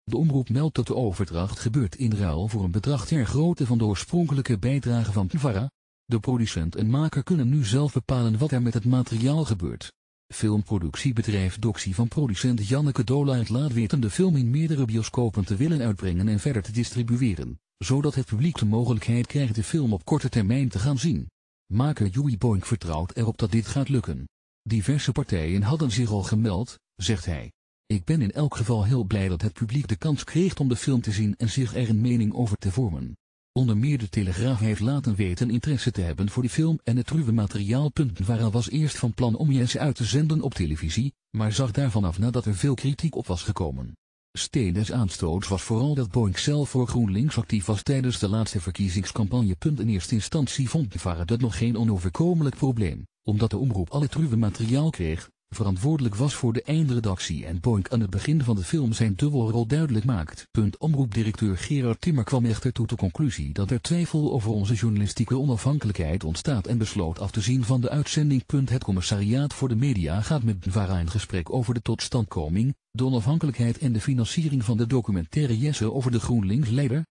De omroep meldt dat de overdracht gebeurt in ruil voor een bedrag ter grootte van de oorspronkelijke bijdrage van PNVARA. De producent en maker kunnen nu zelf bepalen wat er met het materiaal gebeurt. Filmproductiebedrijf Doxy van producent Janneke Dolaert laat weten de film in meerdere bioscopen te willen uitbrengen en verder te distribueren, zodat het publiek de mogelijkheid krijgt de film op korte termijn te gaan zien. Maker Joey Boink vertrouwt erop dat dit gaat lukken. Diverse partijen hadden zich al gemeld, zegt hij. Ik ben in elk geval heel blij dat het publiek de kans kreeg om de film te zien en zich er een mening over te vormen. Onder meer de Telegraaf heeft laten weten interesse te hebben voor die film en het ruwe materiaal. PNVARA was eerst van plan om Yes uit te zenden op televisie, maar zag daarvan af nadat er veel kritiek op was gekomen. Steen des aanstoots was vooral dat Boink zelf voor GroenLinks actief was tijdens de laatste verkiezingscampagne. In eerste instantie vond PNVARA dat nog geen onoverkomelijk probleem, omdat de omroep al het ruwe materiaal kreeg, verantwoordelijk was voor de eindredactie en Boink aan het begin van de film zijn dubbelrol duidelijk maakt. Omroepdirecteur Gerard Timmer kwam echter tot de conclusie dat er twijfel over onze journalistieke onafhankelijkheid ontstaat en besloot af te zien van de uitzending. Het commissariaat voor de media gaat met PNVARA in gesprek over de totstandkoming, de onafhankelijkheid en de financiering van de documentaire Jesse over de GroenLinks-leider.